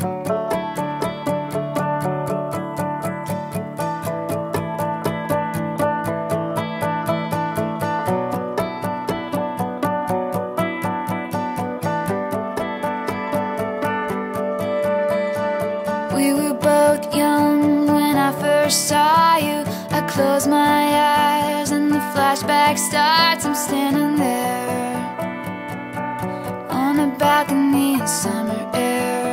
We were both young when I first saw you. I close my eyes and the flashback starts. I'm standing there on a balcony in summer air.